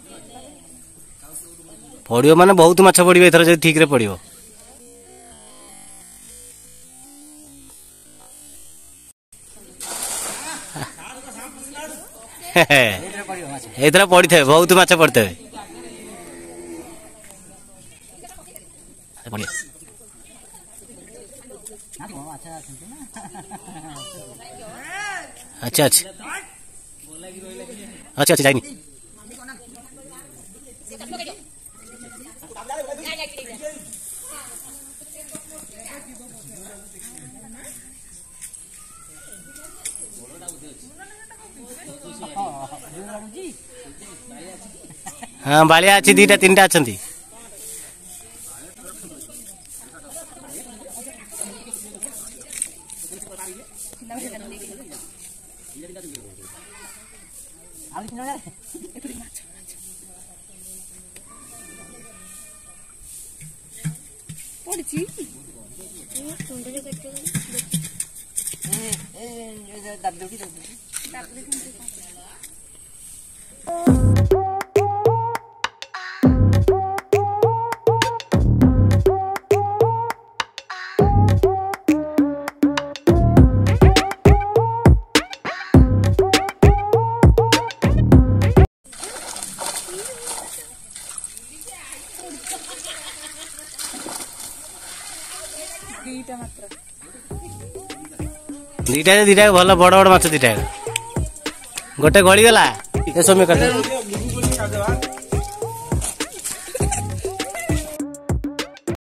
पड़ो माने बहुत माछ पड़ो एथर जब ठीक रे पड़ो। एथर पड़ी थे बहुत माछ पड़ते। अच्छा अच्छा अच्छा अच्छा जाइनी हाँ बालिया अच्छी दीटा तीन टा अच्छी दीटा दीटा भल बड़ बड़ माछ दीटा गोटे गली गला सौम्य कर